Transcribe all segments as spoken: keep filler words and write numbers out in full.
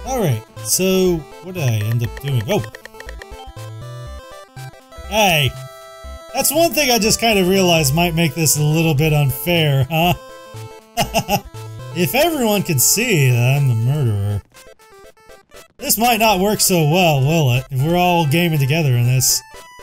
Alright, so what did I end up doing? Oh! Hey! That's one thing I just kind of realized might make this a little bit unfair, huh? If everyone could see that I'm the murderer, this might not work so well, will it? If we're all gaming together in this.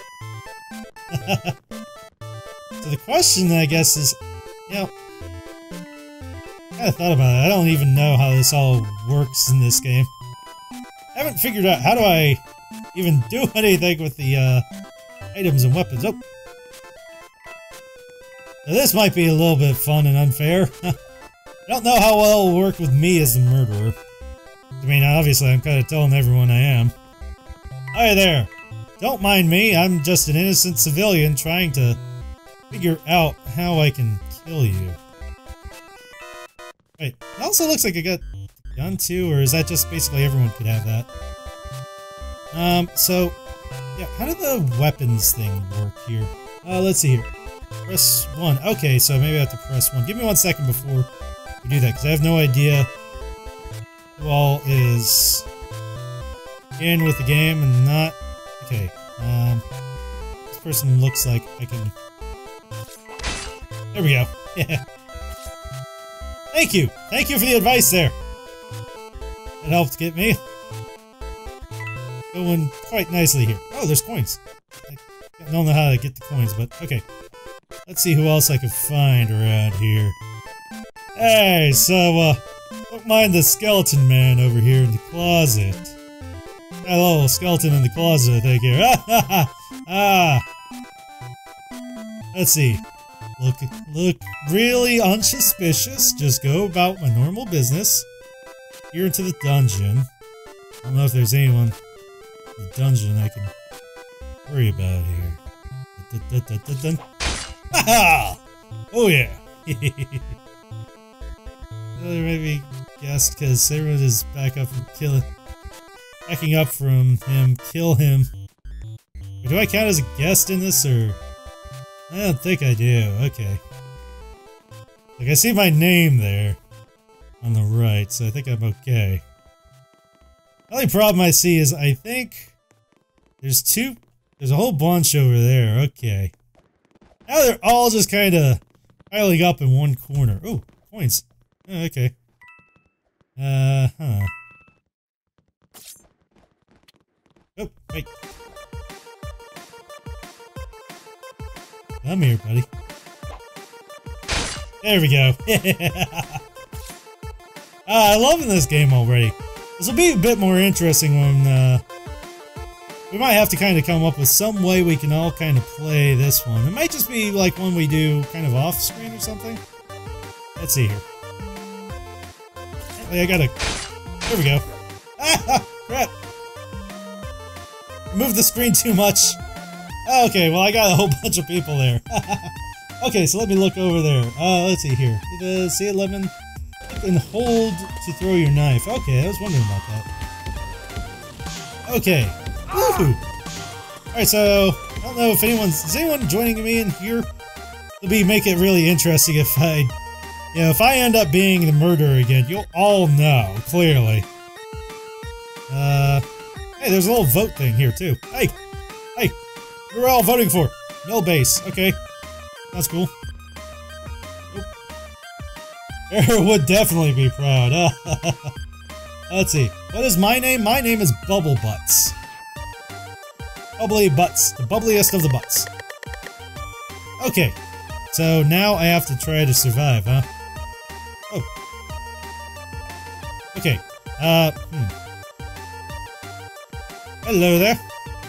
So the question, I guess, is, you know, I kinda thought about it. I don't even know how this all works in this game. I haven't figured out how do I even do anything with the, uh, items and weapons. Oh! Now this might be a little bit fun and unfair. I don't know how well it'll work with me as the murderer. I mean, obviously, I'm kind of telling everyone I am. Hi there! Don't mind me, I'm just an innocent civilian trying to figure out how I can kill you. Wait, it also looks like I got a gun too, or is that just basically everyone could have that? Um, so, yeah, how did the weapons thing work here? Uh, let's see here. Press one. Okay, so maybe I have to press one. Give me one second before we do that, because I have no idea who all is in with the game and not. Okay, um, this person looks like I can. There we go. Yeah. Thank you! Thank you for the advice there! That helped get me going quite nicely here. Oh, there's coins. I don't know how to get the coins, but okay. Let's see who else I can find around here. Hey, so, uh, don't mind the skeleton man over here in the closet. Got a little skeleton in the closet, I think, here. Ah, ha, ha. Ah! Let's see. Look, look really unsuspicious. Just go about my normal business. Here into the dungeon. I don't know if there's anyone in the dungeon I can worry about here. Dun, dun, dun, dun, dun. Ha-ha! Oh yeah! Well, maybe guessed because everyone is back up from killing, backing up from him. Kill him. Do I count as a guest in this, or? I don't think I do. Okay. Like, I see my name there on the right, so I think I'm okay. The only problem I see is I think there's two. There's a whole bunch over there. Okay. Now they're all just kind of piling up in one corner. Oh, coins. Oh, okay. Uh huh. Oh, wait. Come here, buddy. There we go. Ah, I'm loving this game already. This will be a bit more interesting when, uh... we might have to kind of come up with some way we can all kind of play this one. It might just be like one we do kind of off-screen or something. Let's see here. Apparently I gotta... There we go. Ah! Crap! Move the screen too much. Okay, well I got a whole bunch of people there. Okay, so let me look over there. Uh, let's see here. Uh, C eleven. And hold to throw your knife. Okay, I was wondering about that. Okay. Woohoo! Alright, so I don't know if anyone's is anyone joining me in here? It'll be make it really interesting if I you know, if I end up being the murderer again, you'll all know, clearly. Uh hey, there's a little vote thing here too. Hey! Hey! Who are all voting for? Mill base. Okay. That's cool. Era would definitely be proud. Let's see. What is my name? My name is Bubble Butts. Bubbly Butts. The bubbliest of the butts. Okay. So now I have to try to survive, huh? Oh. Okay. Uh, hmm. Hello there.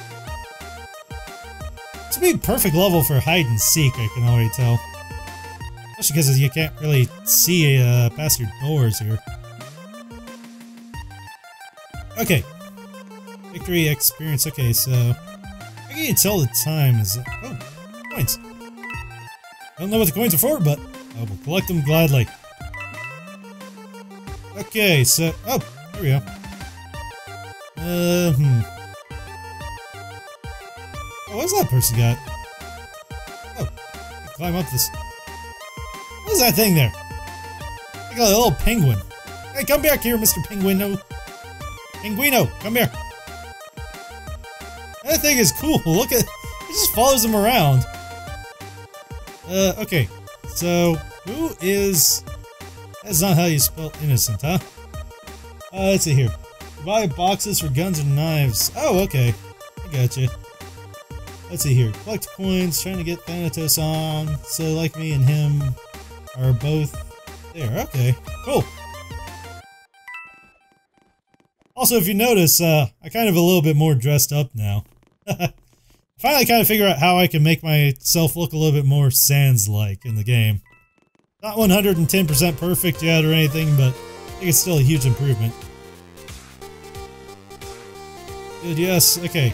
This would be a perfect level for hide and seek, I can already tell. Especially because you can't really see uh, past your doors here. Okay. Victory experience. Okay, so I can tell the time is. Oh, coins. I don't know what the coins are for, but I will collect them gladly. Okay, so oh, there we go. Uh, hmm. Oh, what's that person got? Oh, I can climb up this. What is that thing there? I got a little penguin. Hey, come back here, Mister Penguin. No. Pinguino, come here. That thing is cool. Look at, it just follows him around. Uh, okay. So, who is, that's not how you spell innocent, huh? Uh, let's see here. Buy boxes for guns and knives. Oh, okay. I gotcha. Let's see here. Collect coins, trying to get Thanatos on. So, like me and him are both there. Okay, cool. Also, if you notice, uh, I kind of a little bit more dressed up now. Finally kind of figure out how I can make myself look a little bit more Sans-like in the game. Not one hundred ten percent perfect yet or anything, but I think it's still a huge improvement. Good, yes, okay.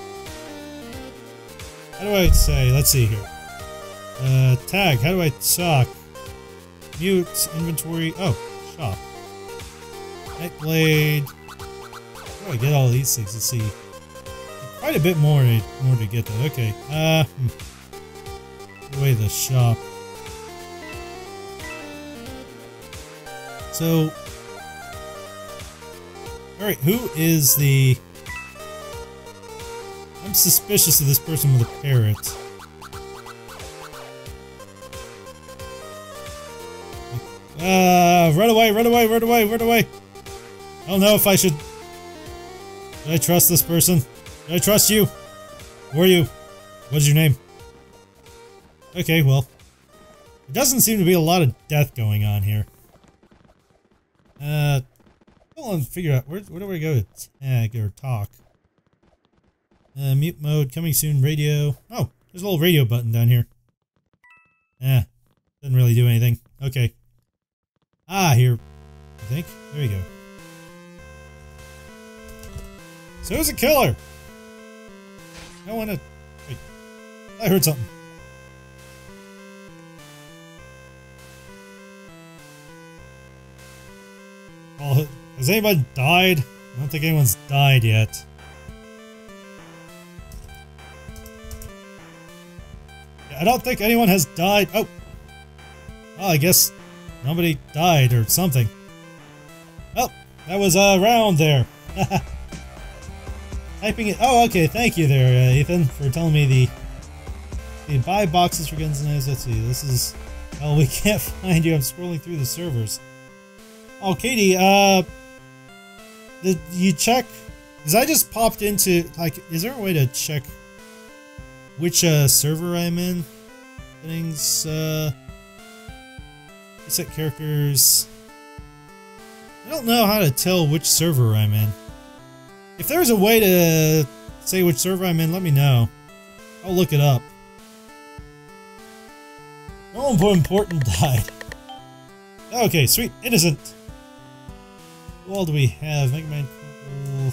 How do I say? Let's see here. Uh, tag, how do I talk? Mute, inventory, oh, shop. Nightblade. How do I get all these things? Let's see. Quite a bit more to, more to get that. Okay, uh, hmm. Away the shop. So, alright, who is the... I'm suspicious of this person with a parrot. Uh, run away, run away, run away, run away! I don't know if I should... Should I trust this person? Should I trust you? Who are you? What's your name? Okay, well. There doesn't seem to be a lot of death going on here. Uh, hold on, figure out, where, where do we go to tag or talk? Uh, mute mode, coming soon, radio. Oh, there's a little radio button down here. Eh, doesn't really do anything. Okay. Ah, here, I think. There you go. So who's a killer? I want to... Wait. I heard something. Oh, has anyone died? I don't think anyone's died yet. I don't think anyone has died. Oh! Well, I guess nobody died or something. Oh, that was a uh, round there. Typing it. Oh, okay. Thank you there, uh, Ethan, for telling me the, the buy boxes for guns and knives. Let's see. This is. Oh, we can't find you. I'm scrolling through the servers. Oh, Katie. Uh, did you check? Because I just popped into like. Is there a way to check which uh, server I'm in? Settings. Uh, set characters. I don't know how to tell which server I'm in. If there's a way to say which server I'm in, let me know. I'll look it up. No one important died. Okay, sweet. Innocent. Who all do we have? Mega Man Cool.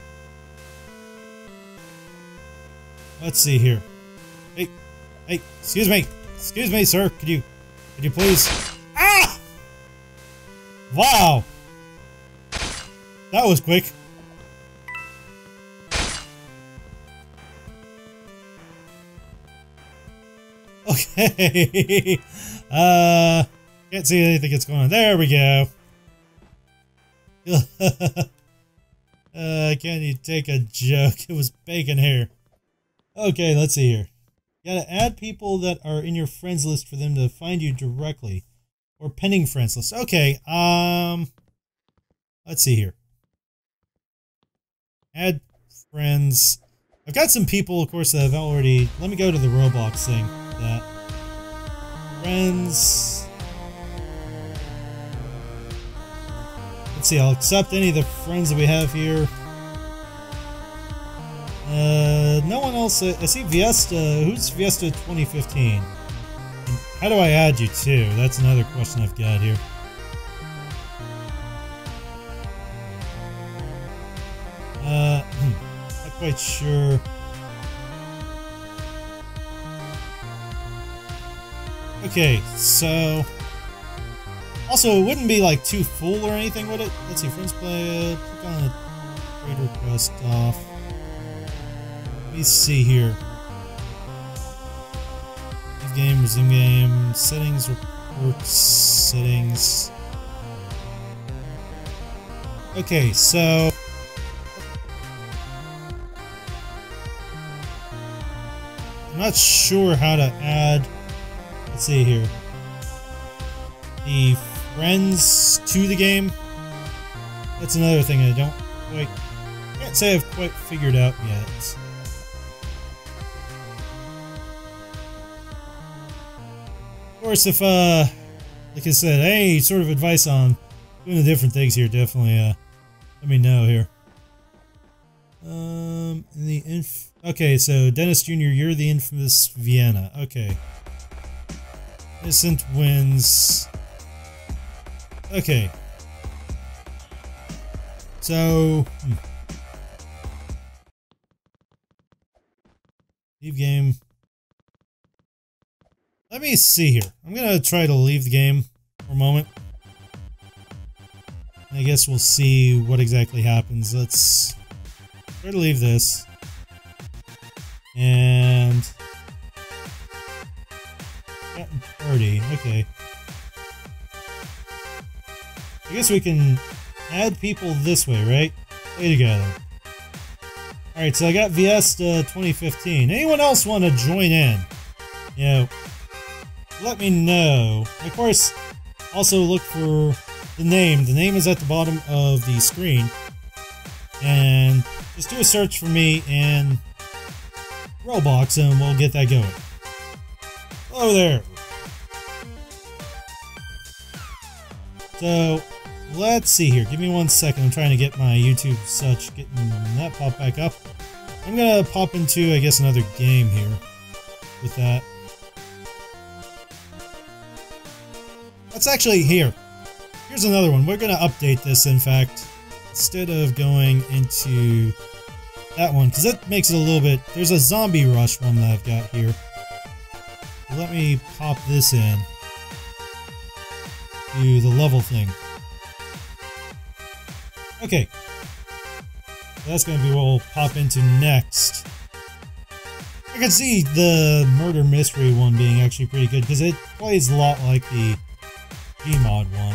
Let's see here. Hey. Hey, excuse me. Excuse me, sir. Could you... Could you please... Ah! Wow. That was quick. Okay. uh, can't see anything that's going on. There we go. uh, can you take a joke? It was bacon hair. Okay, let's see here. You gotta add people that are in your friends list for them to find you directly. Or pending friends list. Okay, um... let's see here. Add friends. I've got some people, of course, that have already... Let me go to the Roblox thing. That. Friends. Let's see, I'll accept any of the friends that we have here. Uh, no one else. Uh, I see Viesta. Who's Viesta twenty fifteen? And how do I add you to? That's another question I've got here. Uh, not quite sure. Okay, so... Also, it wouldn't be like too full or anything, would it? Let's see, friends play, uh, click on a trade request off. Let me see here. Leave game, resume game, settings, reports, settings. Okay, so... I'm not sure how to add, let's see here, the friends to the game. That's another thing I don't quite, can't say I've quite figured out yet. Of course, if, uh, like I said, any sort of advice on doing the different things here, definitely, uh, let me know here. Um, in the inf- okay, so Dennis Junior, you're the infamous Vienna. Okay. Innocent wins. Okay. So, hmm. Leave game. Let me see here. I'm gonna try to leave the game for a moment. I guess we'll see what exactly happens. Let's try to leave this. And... party. Okay. I guess we can add people this way, right? Play together. Alright, so I got Viesta twenty fifteen. Anyone else want to join in? Yeah. Let me know. Of course, also look for the name. The name is at the bottom of the screen. And just do a search for me in Roblox and we'll get that going. Hello there. So, let's see here. Give me one second. I'm trying to get my YouTube such, getting that pop back up. I'm gonna pop into, I guess, another game here with that. That's actually here. Here's another one. We're gonna update this, in fact, instead of going into that one, because that makes it a little bit... There's a Zombie Rush one that I've got here. Let me pop this in to the level thing. Okay. That's going to be what we'll pop into next. I can see the Murder Mystery one being actually pretty good, because it plays a lot like the Gmod one.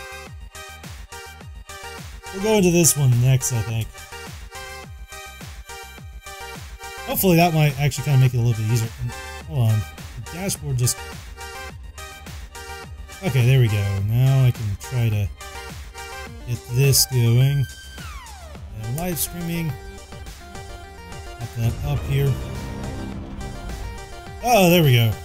We'll go into this one next, I think. Hopefully that might actually kind of make it a little bit easier. Hold on. The dashboard just... Okay, there we go. Now I can try to get this going. And live streaming. Pop that up here. Oh, there we go.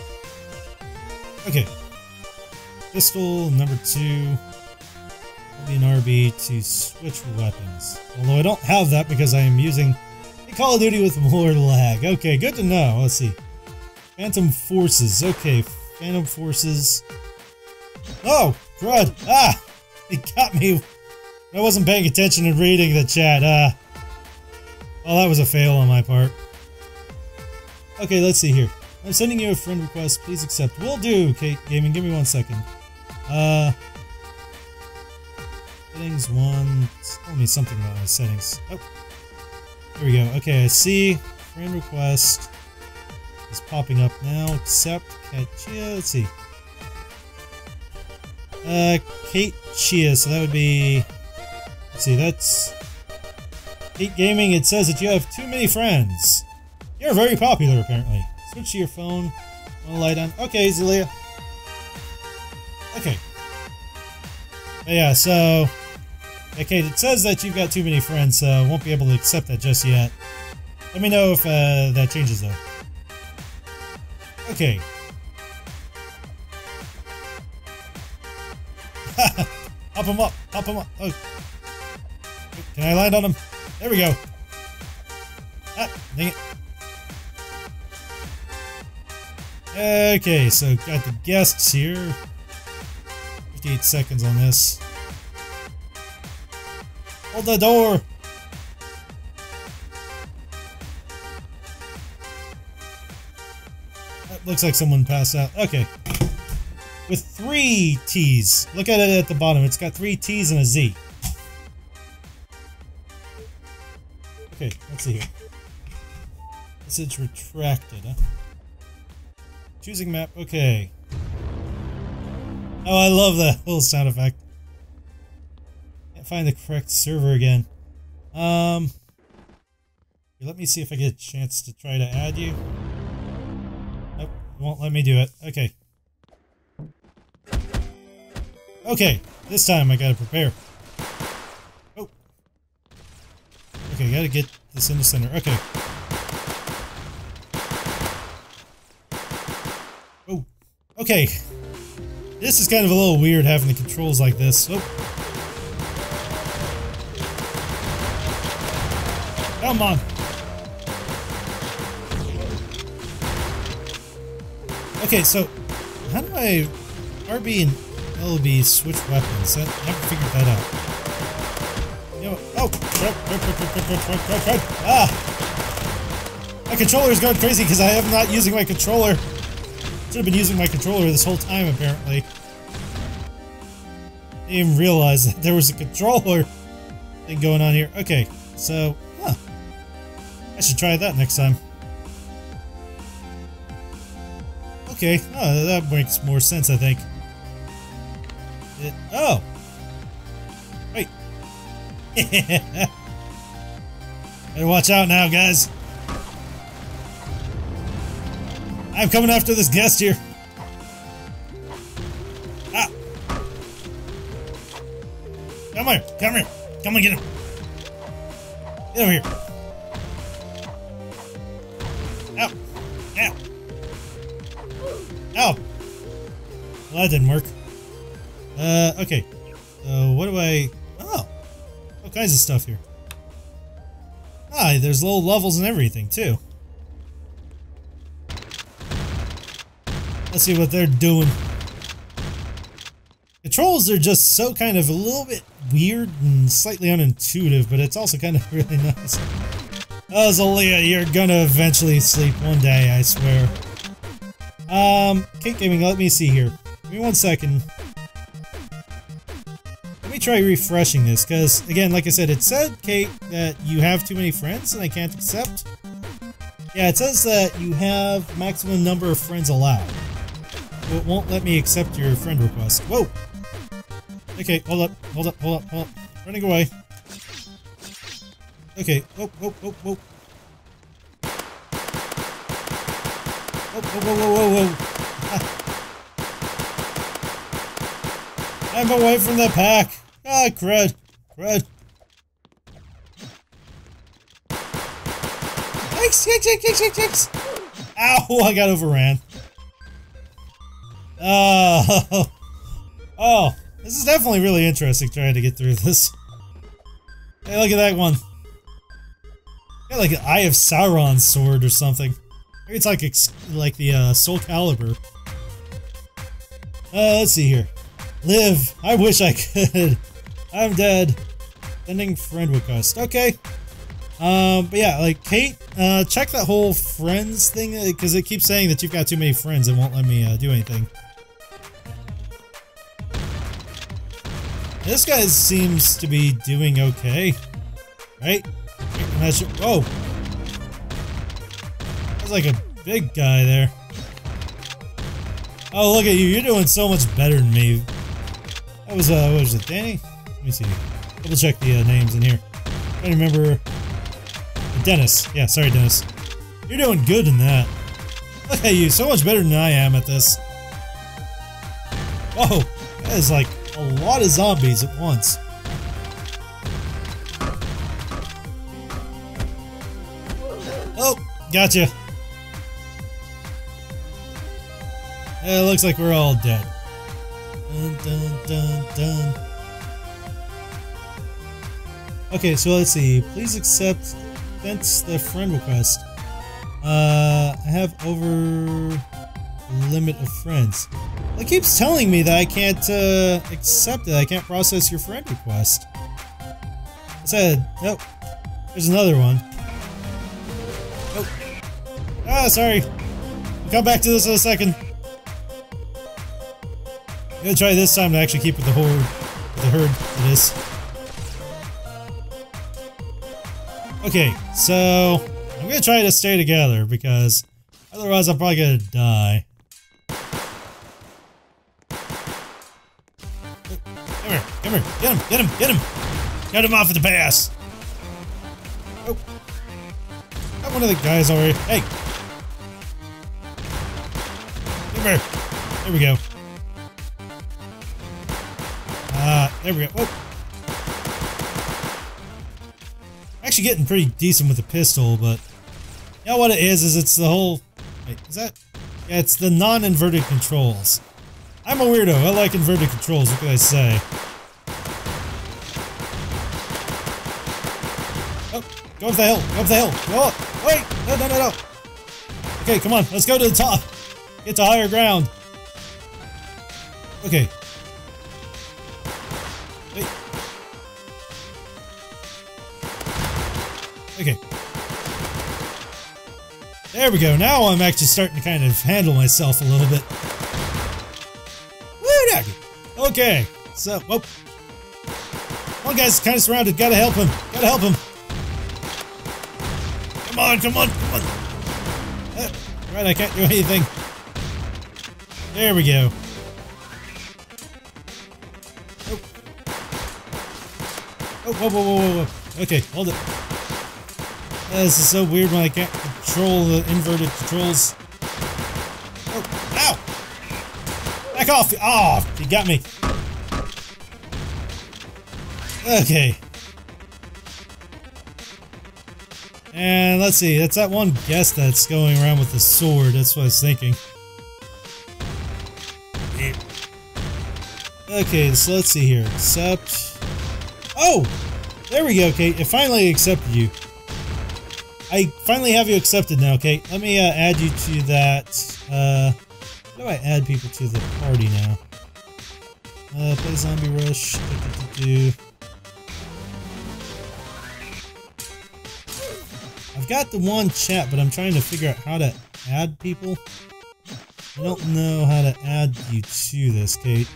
Okay. Pistol number two. L B and R B to switch weapons. Although I don't have that because I am using a Call of Duty with more lag. Okay, good to know. Let's see. Phantom Forces. Okay, Phantom Forces. Oh, crud. Ah! It got me. I wasn't paying attention and reading the chat. Ah. Oh, that was a fail on my part. Okay, let's see here. I'm sending you a friend request. Please accept. Will do, Kate Gaming. Give me one second. Uh... Settings one. Tell me something about my settings. Oh. There we go. Okay, I see. Friend request is popping up now. Accept. Cat Chia. Let's see. Uh, Kate Chia. So that would be. Let's see. That's Kate Gaming. It says that you have too many friends. You're very popular, apparently. Switch to your phone. Wanna light on? Okay, Zelia. Okay. But yeah. So. Okay, it says that you've got too many friends, so I won't be able to accept that just yet. Let me know if uh, that changes, though. Okay. Pop him up! Pop him up! Oh. Can I land on him? There we go! Ah, dang it. Okay, so got the guests here. fifty-eight seconds on this. Hold the door! That looks like someone passed out. Okay. With three T's. Look at it at the bottom. It's got three T's and a Z. Okay, let's see here. Message retracted, huh? Choosing map. Okay. Oh, I love that little sound effect. Find the correct server again. Um, let me see if I get a chance to try to add you. won't let me do it. Okay. Okay, this time I gotta prepare. Oh. Okay, gotta get this in the center. Okay. Oh. Okay. This is kind of a little weird having the controls like this. Oh. Come on. Okay, so how do I R B and L B switch weapons? I haven't figured that out. You know, oh, crap, crap, crap, crap, crap, crap, crap, crap. Ah! My controller is going crazy because I am not using my controller. Should have been using my controller this whole time, apparently. Didn't even realize that there was a controller thing going on here. Okay, so, huh. I should try that next time. Okay, oh, that makes more sense, I think. It, oh! Wait. Better watch out now, guys. I'm coming after this guest here. Ah! Come here, come here. Come on, get him. Get over here. Ow. Ow. Ow. Well, that didn't work. Uh, okay. So, what do I... Oh! All kinds of stuff here. Ah, there's low levels and everything, too. Let's see what they're doing. Controls are just so kind of a little bit weird and slightly unintuitive, but it's also kind of really nice. Oh, Xillia, you're gonna eventually sleep one day, I swear. Um, Kate Gaming, let me see here. Give me one second. Let me try refreshing this, because, again, like I said, it said, Kate, that you have too many friends and I can't accept. Yeah, it says that you have maximum number of friends allowed. It won't let me accept your friend request. Whoa! Okay, hold up, hold up, hold up, hold up. Running away. Okay, whoa, whoa, whoa, whoa. Whoa, whoa, whoa, whoa, whoa. I'm away from the pack. Ah, crud. Crud. Yikes, yikes, yikes, yikes, yikes, yikes. Ow, I got overran. Oh, oh, this is definitely really interesting trying to get through this. Hey, look at that one. Got like an Eye of Sauron sword or something. Maybe it's like ex like the uh, Soul Calibur. Uh, let's see here. Live. I wish I could. I'm dead. Sending friend request. Okay. Um, but yeah, like Kate, uh, check that whole friends thing because it keeps saying that you've got too many friends and won't let me uh, do anything. This guy seems to be doing okay, right? Oh, that's like a big guy there. Oh, look at you! You're doing so much better than me. That was uh, what was it, Danny? Let me see. Double check the uh, names in here. I don't remember. Dennis. Yeah, sorry, Dennis. You're doing good in that. Look at you, so much better than I am at this. Whoa, that is like a lot of zombies at once. Oh, gotcha. It looks like we're all dead. Dun, dun, dun, dun. Okay, so let's see. Please accept That's the friend request. Uh, I have over limit of friends. Well, it keeps telling me that I can't uh, accept it. I can't process your friend request. I said, oh, there's another one. Oh, ah, sorry. I'll come back to this in a second. I'm gonna try this time to actually keep with the horde, with the herd for this. Okay, so I'm gonna try to stay together because otherwise I'm probably gonna die. Come here, come here, get him, get him, get him! Cut him off at the pass! Oh. Got one of the guys already. Hey! There we go. Ah, uh, there we go. Whoa. Actually getting pretty decent with the pistol, but you know what it is, is it's the whole... Wait, is that... Yeah, it's the non-inverted controls. I'm a weirdo. I like inverted controls. What can I say? Oh, go up the hill. Go up the hill. Go up. Wait. No, no, no, no. Okay, come on. Let's go to the top. Get to higher ground. Okay. Wait. Okay. There we go. Now I'm actually starting to kind of handle myself a little bit. Woo, doggy. Okay. So, whoop. One guy's kind of surrounded. Gotta help him. Gotta help him. Come on, come on, come on. Uh, right, I can't do anything. There we go. Oh. Oh, whoa, whoa, whoa, whoa, whoa. Okay, hold it. Uh, this is so weird when I can't control the inverted controls. Oh, ow! Back off! Oh, you got me. Okay. And let's see, that's that one guest that's going around with the sword. That's what I was thinking. Okay, so let's see here. Accept. Oh! There we go, Kate. It finally accepted you. I finally have you accepted now, Kate. Let me uh, add you to that. Uh, how do I add people to the party now? Uh, play Zombie Rush. Do, do, do, do. I've got the one chat, but I'm trying to figure out how to add people. I don't know how to add you to this, Kate.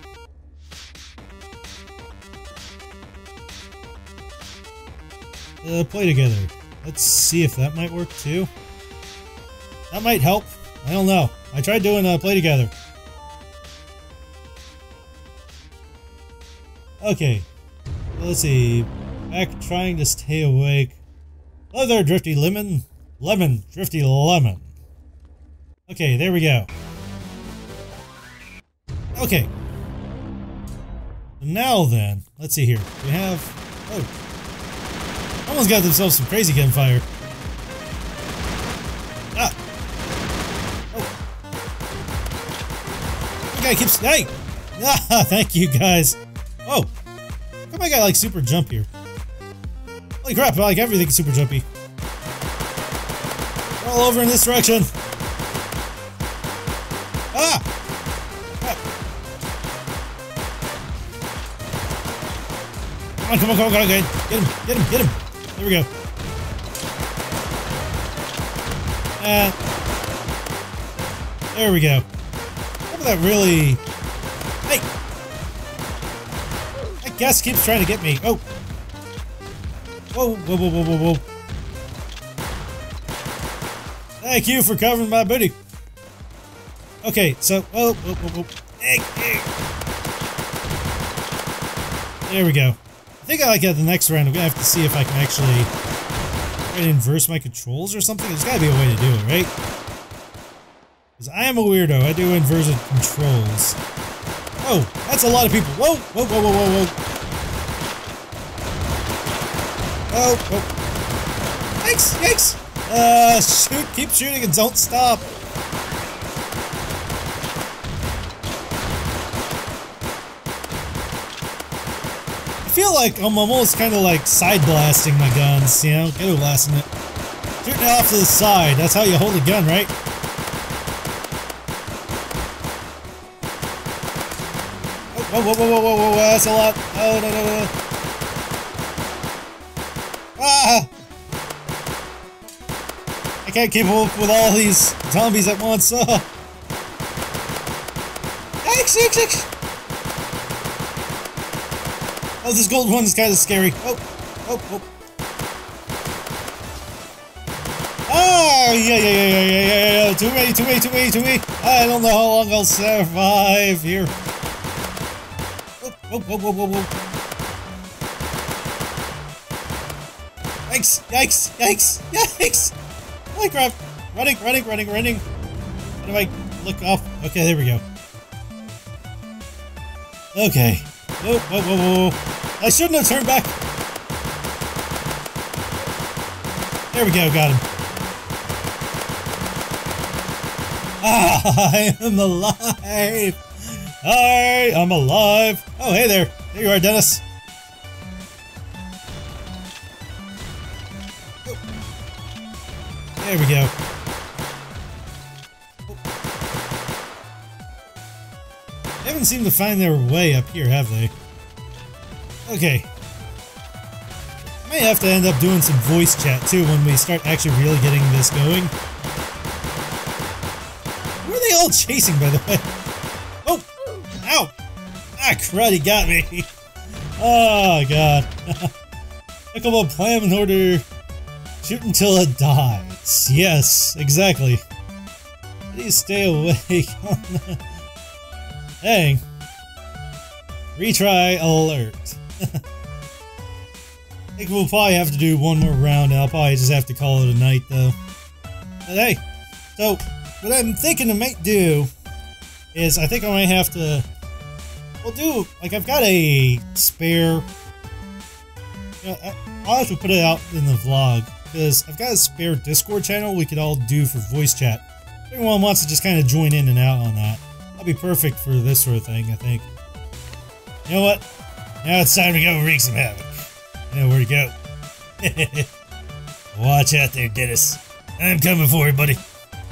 Uh, play together. Let's see if that might work too. That might help. I don't know. I tried doing uh, play together. Okay. Well, let's see. Back trying to stay awake. Hello there, Drifty Lemon. Lemon. Drifty Lemon. Okay, there we go. Okay. Now then, let's see here. We have... Oh. Someone's got themselves some crazy gunfire. Ah! Oh! The guy keeps... Hey! Ah, thank you, guys. Oh! How come I got, like, super jump here? Holy crap, I like everything super jumpy. We're all over in this direction. Ah! Ah. Come on, come on, come on, come on, get him, get him, get him. There we go. Uh, there we go. How about that really... Hey! That guest keeps trying to get me. Oh! Whoa, whoa, whoa, whoa, whoa, whoa. Thank you for covering my booty. Okay, so... Whoa, whoa, whoa, whoa. Hey, hey. There we go. I think I like at the next round, I'm gonna have to see if I can actually try to inverse my controls or something. There's gotta be a way to do it, right? Because I am a weirdo. I do inverted controls. Oh, that's a lot of people. Whoa, whoa, whoa, whoa, whoa, whoa. Oh, oh. Yikes, yikes. Uh, shoot, keep shooting and don't stop. I feel like I'm almost kind of like side blasting my guns, you know, ghetto blasting it. Shooting it off to the side, that's how you hold a gun, right? Oh, whoa, whoa, whoa, whoa, whoa, whoa, that's a lot. Oh, no, no, no. Ah! I can't keep up with all these zombies at once. Oh. Yikes, yikes, yikes. Oh, this gold one is kind of scary. Oh, oh, oh. Ah, yeah, yeah, yeah, yeah, yeah, yeah, yeah. Too many, too many, too many, too many. I don't know how long I'll survive here. Oh, whoa, whoa, whoa, whoa, whoa. Yikes, yikes, yikes, yikes. Holy crap. Running, running, running, running. How do I... look off. Okay, there we go. Okay. Whoa, whoa, whoa, whoa. I shouldn't have turned back. There we go, got him. Ah, I am alive. Hi, I'm alive. Oh, hey there. There you are, Dennis. Oh. There we go. Oh. They haven't seemed to find their way up here, have they? Okay. May have to end up doing some voice chat too when we start actually really getting this going. Who are they all chasing, by the way? Oh! Ow! Ah, crud, he got me! Oh, God. Pick up a plan in order to shoot until it dies. Yes, exactly. Please stay awake on the... Dang. Retry alert. I think we'll probably have to do one more round, and I'll probably just have to call it a night, though. But hey, so what I'm thinking I might do is I think I might have to. We'll do like I've got a spare. You know, I'll have to put it out in the vlog because I've got a spare Discord channel we could all do for voice chat. If anyone wants to just kind of join in and out on that, that'll be perfect for this sort of thing. I think. You know what? Now it's time to go wreak some havoc. I know where to go. Watch out there, Dennis. I'm coming for you, buddy.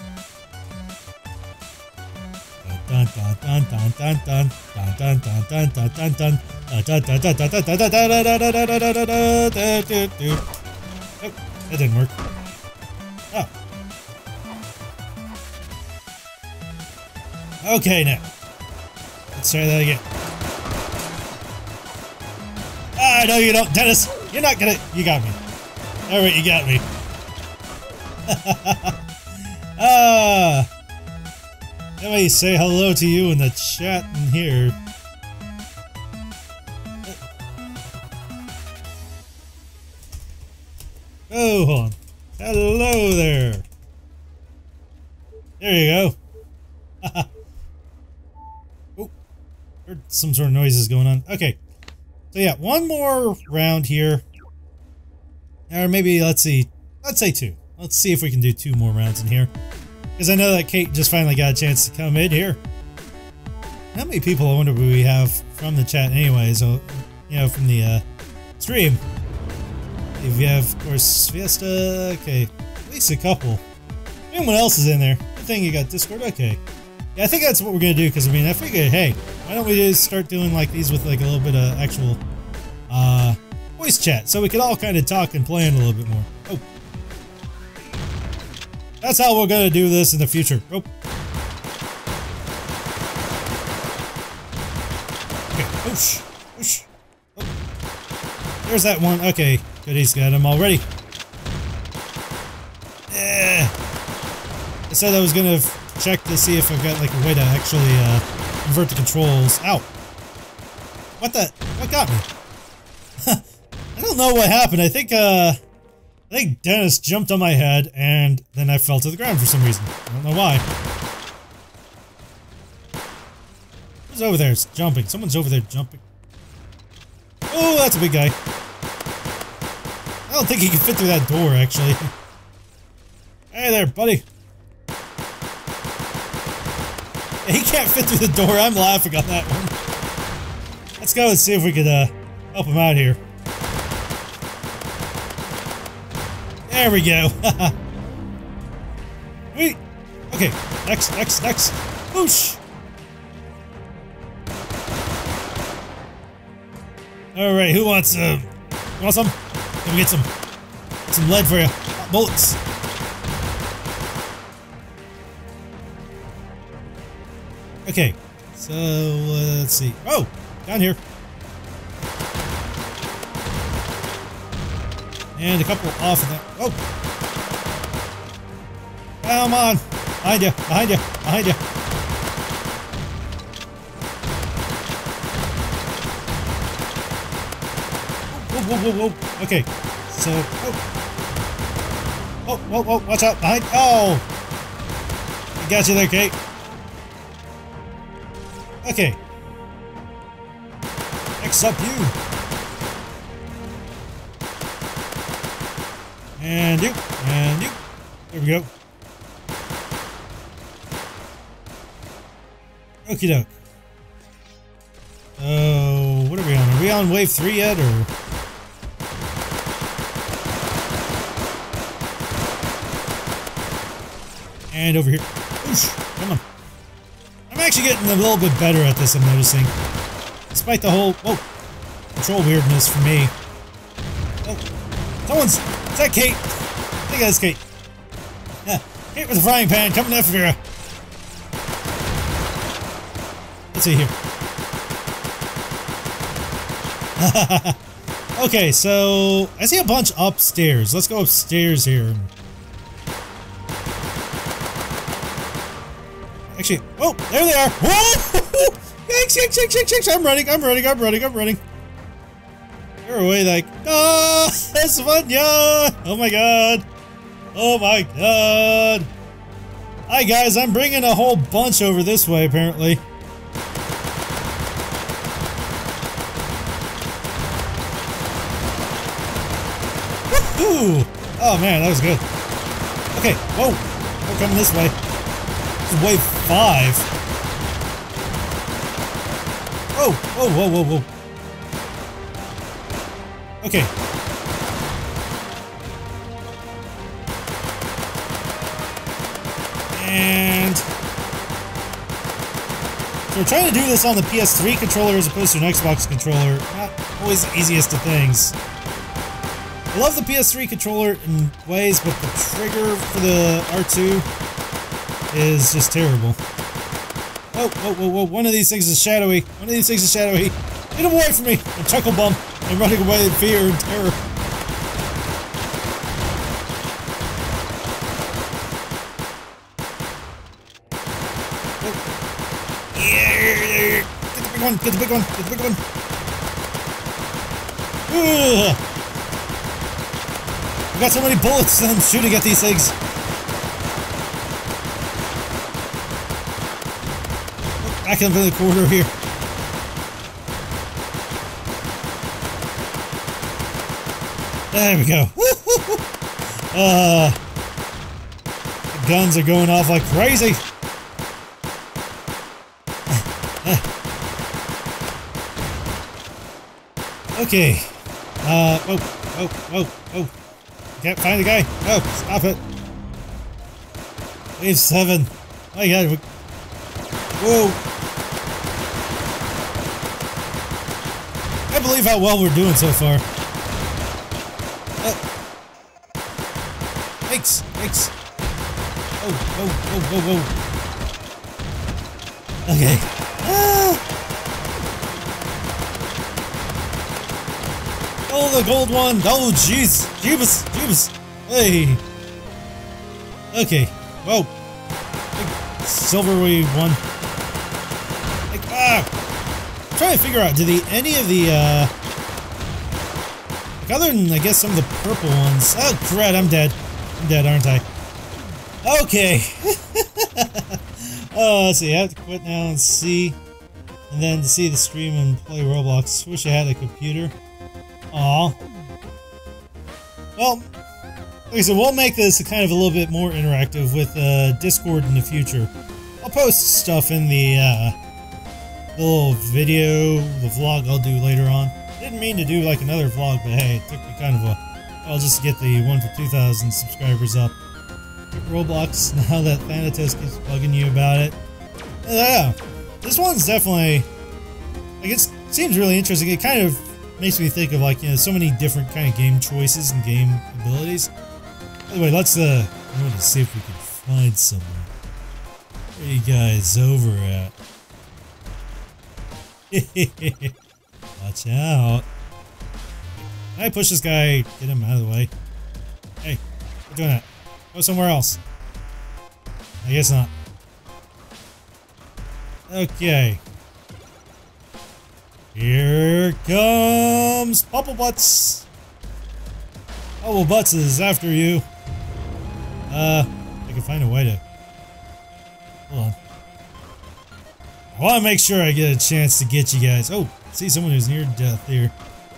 Dun dun dun dun dun dun dun dun dun dun dun dun dun Oh, that didn't work. Oh. Okay, now. Let's try that again. Ah, no, you don't, Dennis. You're not gonna. You got me. All right, you got me. Ah. Let me say hello to you in the chat in here. Oh, hold on. Hello there. There you go. Oh, heard some sort of noises going on. Okay. So yeah, one more round here. Or maybe, let's see, let's say two. Let's see if we can do two more rounds in here. Because I know that Kate just finally got a chance to come in here. How many people, I wonder, we have from the chat anyways, or, you know, from the uh, stream. If you have, of course, Fiesta, okay, at least a couple. Anyone else is in there. Good thing you got Discord, okay. Yeah, I think that's what we're gonna do, because I mean, I figured, hey, why don't we just start doing like these with like a little bit of actual uh, voice chat, so we could all kind of talk and plan a little bit more. Oh. That's how we're gonna do this in the future. Oh. Okay, whoosh, whoosh. Oh. There's that one. Okay, good, he's got him already. Yeah. I said I was gonna check to see if I've got like a way to actually uh, convert the controls. Ow! What the? What got me? I don't know what happened. I think uh, I think Dennis jumped on my head and then I fell to the ground for some reason. I don't know why. Who's over there? It's jumping. Someone's over there jumping. Oh, that's a big guy. I don't think he can fit through that door, actually. Hey there, buddy. He can't fit through the door. I'm laughing on that one. Let's go and see if we could uh, help him out here. There we go. Wait. Okay. Next, next, next. Whoosh. All right. Who wants some? Uh, you want some? Let me get some. Some lead for you. Bullets. Okay, so uh, let's see. Oh, down here. And a couple off of that. Oh! Come on! Behind you! Behind you! Behind you! Whoa, whoa, whoa, whoa! Okay, so. Oh! Whoa, whoa, whoa! Watch out! Behind! Oh! I got you there, Kate. Okay. Next up, you. And you. And you. There we go. Okie doke. Oh, what are we on? Are we on wave three yet, or? And over here. Oosh, come on. I'm actually getting a little bit better at this, I'm noticing. Despite the whole, oh, control weirdness for me. Oh, someone's, is that Kate? I think that's Kate. Yeah, Kate with the frying pan, coming after you. Let's see here. Okay, so I see a bunch upstairs. Let's go upstairs here. Actually, oh, there they are. Whoa! Yanks, yanks, yanks, yanks, yanks. I'm running, I'm running, I'm running, I'm running. You're away like, oh, that's fun, yeah. Oh my god. Oh my god. Hi guys, I'm bringing a whole bunch over this way, apparently. Ooh! Oh man, that was good. Okay, whoa! We're coming this way. This is wave five. Whoa! Whoa! Whoa! Whoa! Whoa! Okay. And so we're trying to do this on the P S three controller as opposed to an Xbox controller. Not always the easiest of things. I love the P S three controller in ways, but the trigger for the R two is just terrible. Whoa, whoa, whoa, whoa, one of these things is shadowy. One of these things is shadowy. Get away from me! I'm Chuckle Bum. I'm running away in fear and terror. Oh. Yeah, get the big one, get the big one, get the big one. Ugh. I've got so many bullets that I'm shooting at these things. Oh, back into the corridor here. There we go. uh, the guns are going off like crazy. Okay. Uh, oh, oh, oh, oh. Can't find the guy. Oh, stop it. Wave seven. Oh my god. Whoa. I can't believe how well we're doing so far. Oh. Thanks. Thanks. Oh, oh, oh, whoa, whoa. Okay. Ah. Oh, the gold one! Oh, jeez! Jeebus! Jeebus! Hey! Okay. Whoa! Big silvery one. Like, ah! I'm trying to figure out, do the, any of the, uh... like, other than, I guess, some of the purple ones... Oh, crap, I'm dead. I'm dead, aren't I? Okay! Oh, let's see, I have to quit now and see... And then to see the stream and play Roblox. Wish I had a computer. Aw. Well, like I said, we'll make this a kind of a little bit more interactive with uh, Discord in the future. I'll post stuff in the, uh, the little video, the vlog I'll do later on. Didn't mean to do like another vlog, but hey, it took me kind of a while just to get the one for two thousand subscribers up. Roblox, now that Thanatos keeps bugging you about it. Yeah, this one's definitely, like, it seems really interesting. It kind of makes me think of, like, you know, so many different kind of game choices and game abilities. By the way, let's, uh, I want to see if we can find someone. Where are you guys over at? Watch out. Can I push this guy? Get him out of the way. Hey, we're doing that. Go somewhere else. I guess not. Okay. Here comes Bubble Butts! Bubble Butts is after you. Uh, I can find a way to... Hold on. I want to make sure I get a chance to get you guys. Oh, see someone who's near death here.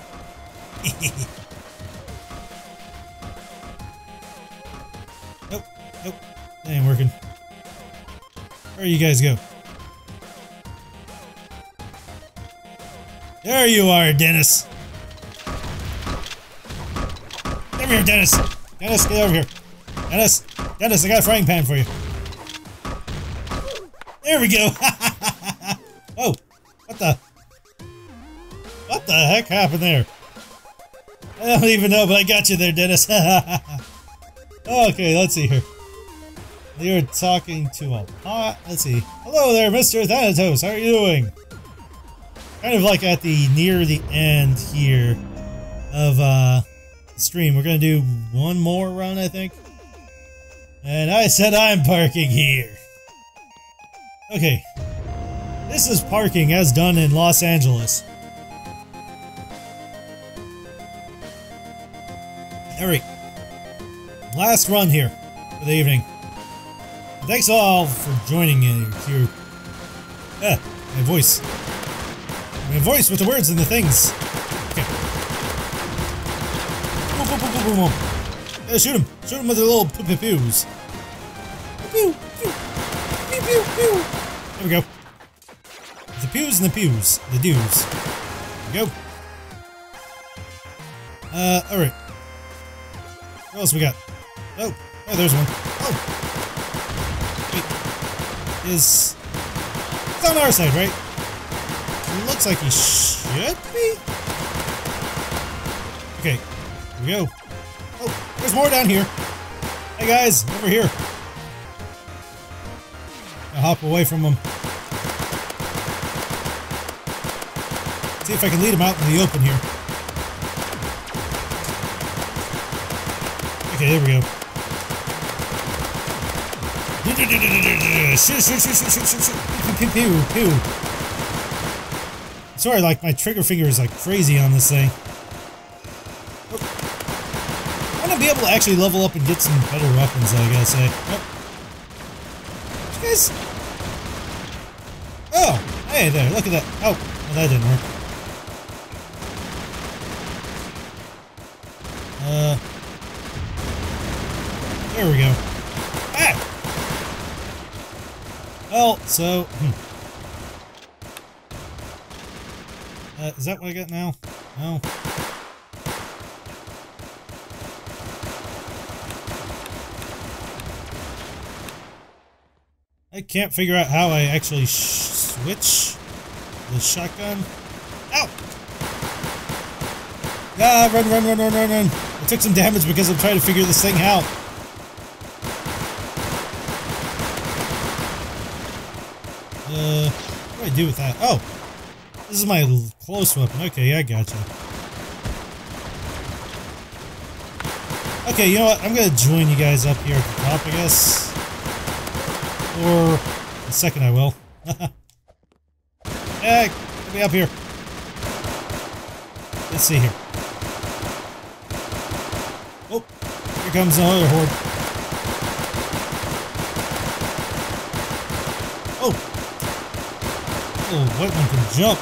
Nope, nope, that ain't working. Where you guys go? There you are, Dennis. Come here, Dennis. Dennis, get over here. Dennis, Dennis, I got a frying pan for you. There we go. Oh, what the? What the heck happened there? I don't even know, but I got you there, Dennis. Okay, let's see here. You're talking to a pot. Let's see. Hello there, Mister Thanatos. How are you doing? Kind of like at the near the end here of uh, the stream. We're gonna do one more run, I think. And I said I'm parking here. Okay. This is parking as done in Los Angeles. Alright. Last run here for the evening. Thanks all for joining in here. Ah, my voice. My voice with the words and the things. Okay. Boom, boom, boom, boom, boom, boom. Yeah, shoot him. Shoot him with the little pew pew pews. Pew, pew, pew, pew, pew. There we go. The pews and the pews. The dues. There we go. Uh, alright. What else we got? Oh, oh, there's one. Oh! Wait. Is... It's on our side, right? It looks like he should be? Okay. Here we go. Oh, there's more down here. Hey guys, over here. I'll hop away from them. See if I can lead him out in the open here. Okay, there we go. Shoot, shoot, shoot, shoot, shoot, shoot, shoot. Pew, pew, pew. Sorry, like, my trigger finger is, like, crazy on this thing. Oh. I want to be able to actually level up and get some better weapons, I gotta say. Oh. You guys... Oh! Hey there, look at that. Oh, well, that didn't work. Uh... There we go. Ah! Well, so... Hmm. Uh, is that what I got now? No. I can't figure out how I actually sh switch the shotgun. Ow! Ah, run, run, run, run, run, run. I took some damage because I'm trying to figure this thing out. Uh, what do I do with that? Oh! This is my close weapon. Okay, I gotcha. Okay, you know what? I'm gonna join you guys up here at the top, I guess. Or... a second I will. Hey, get me up here. Let's see here. Oh, here comes another horde. Oh! Oh, white one can jump.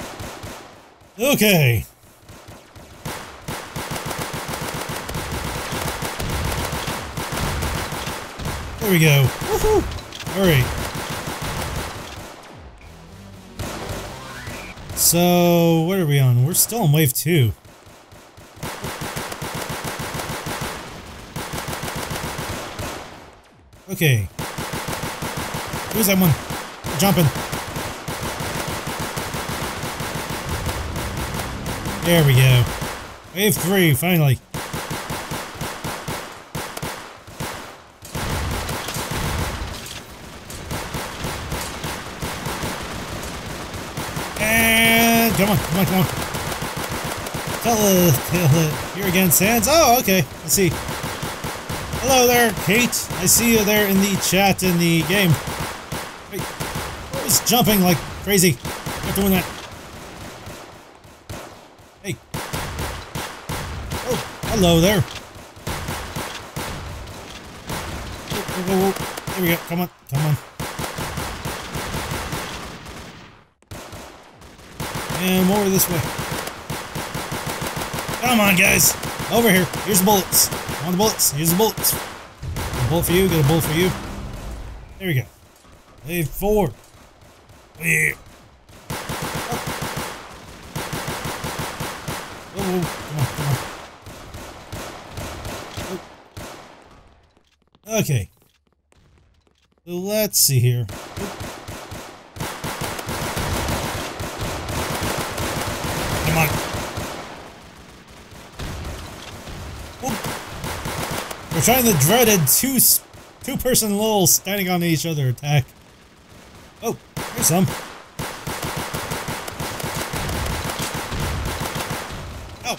Okay. There we go. Woohoo! Alright. So, what are we on? We're still on wave two. Okay. Who's that one? We're jumping. There we go. Wave three, finally. And come on, come on, come on. Tell it, tell it. Here again, Sans. Oh, okay. Let's see. Hello there, Kate. I see you there in the chat in the game. Wait, I was jumping like crazy. Not doing that. Hey. Oh, hello there. Oh, oh, oh, oh. There we go. Come on, come on. And more this way. Come on, guys. Over here. Here's the bullets. I want the bullets. Here's the bullets. Get a bullet for you. Get a bullet for you. There we go. Wave forward. Wave. Oh. Oh, come on, come on. Oh. Okay. So let's see here. Oh. Come on. Oh. We're trying the dreaded two two person lol standing on each other attack. Oh, here's some. Oh.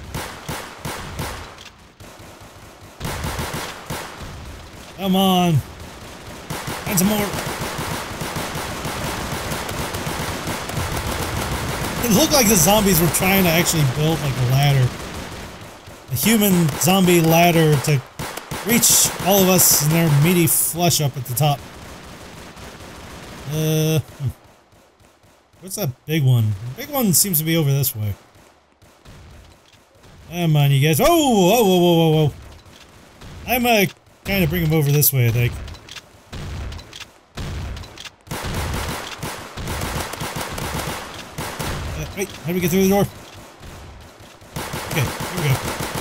Come on. And some more. It looked like the zombies were trying to actually build like a ladder. A human zombie ladder to reach all of us in their meaty flesh up at the top. Uh, hmm. What's that big one? The big one seems to be over this way. Come on, you guys. Oh, whoa, whoa, whoa, whoa, whoa. I'm uh, kind of bring him over this way, I think. Uh, wait, how do we get through the door? Okay, here we go.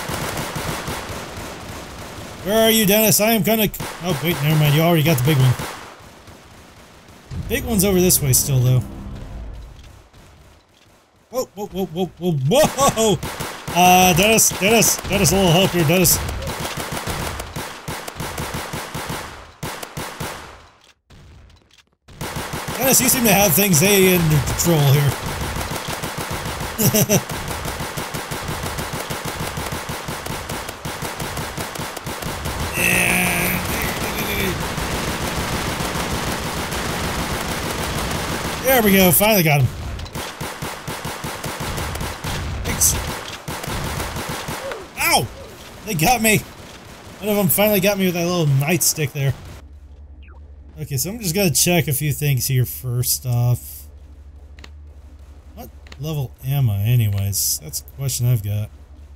Where are you, Dennis? I am gonna... Oh, wait, never mind. You already got the big one. The big one's over this way still, though. Whoa, whoa, whoa, whoa, whoa, whoa! Uh, Dennis, Dennis, Dennis, a little help here, Dennis. Dennis, you seem to have things A under control here. There we go, finally got him. Thanks. Ow! They got me! One of them finally got me with that little nightstick there. Okay, so I'm just gonna check a few things here first off. What level am I anyways? That's a question I've got.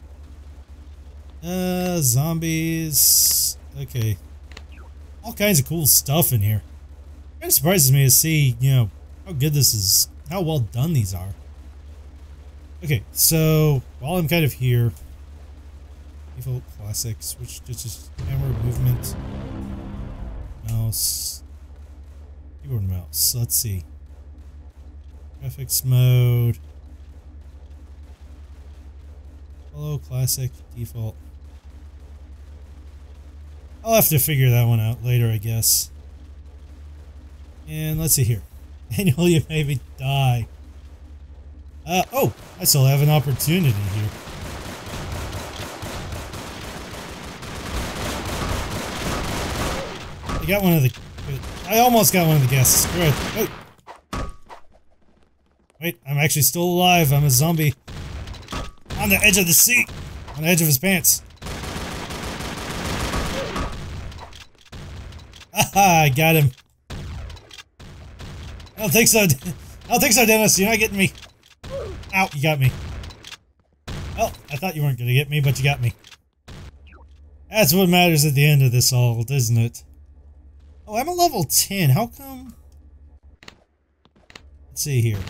Uh, zombies... Okay. All kinds of cool stuff in here. It kind of surprises me to see, you know, how good this is, how well done these are. Okay, so while I'm kind of here, default classic, switch to just camera movement, mouse, keyboard and mouse. Let's see. Graphics mode. Hello, classic, default. I'll have to figure that one out later, I guess. And let's see here. Manual, you made me die. Uh, oh, I still have an opportunity here. I got one of the... I almost got one of the guests. Good. Wait. Wait, I'm actually still alive. I'm a zombie. On the edge of the seat. On the edge of his pants. Aha, I got him. I don't think so. I don't think so, Dennis. You're not getting me. Ow, you got me. Well, I thought you weren't going to get me, but you got me. That's what matters at the end of this all, isn't it? Oh, I'm a level ten. How come? Let's see here.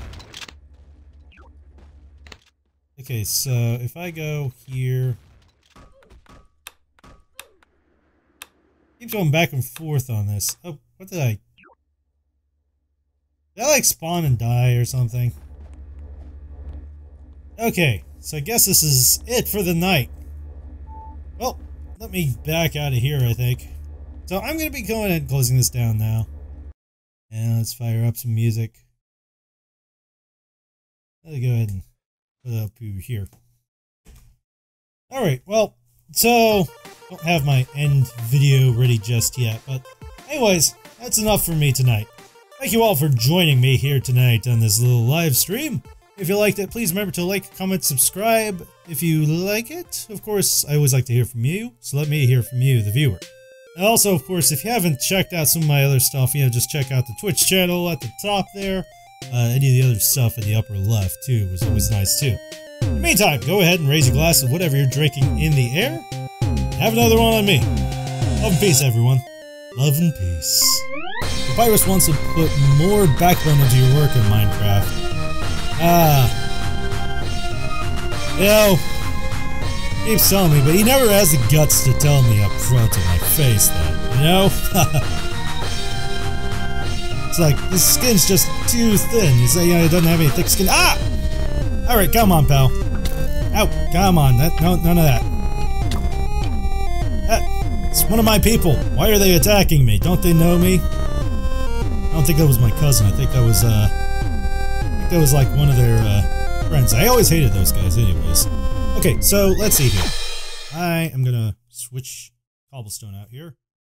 Okay, so if I go here... Keep going back and forth on this. Oh, what did I... Did I like spawn and die or something? Okay, so I guess this is it for the night. Well, let me back out of here, I think. So I'm going to be going and closing this down now. And let's fire up some music. Let's go ahead and put it up here. Alright, well, so don't have my end video ready just yet, but anyways, that's enough for me tonight. Thank you all for joining me here tonight on this little live stream. If you liked it, please remember to like, comment, subscribe if you like it. Of course, I always like to hear from you, so let me hear from you, the viewer. And also, of course, if you haven't checked out some of my other stuff, you know, just check out the Twitch channel at the top there. uh, any of the other stuff in the upper left, too, was always nice, too. In the meantime, go ahead and raise a glass of whatever you're drinking in the air. Have another one on me. Love and peace, everyone. Love and peace. Papyrus wants to put more backbone into your work in Minecraft. Ah. You know, he keeps telling me, but he never has the guts to tell me up front in my face that, you know? It's like, his skin's just too thin. He's like, you know, he doesn't have any thick skin. Ah! Alright, come on, pal. Ow, come on. That, no, none of that. That. It's one of my people. Why are they attacking me? Don't they know me? I don't think that was my cousin. I think that was, uh... I think that was, like, one of their, uh, friends. I always hated those guys anyways. Okay, so, let's see here. I am gonna switch cobblestone out here.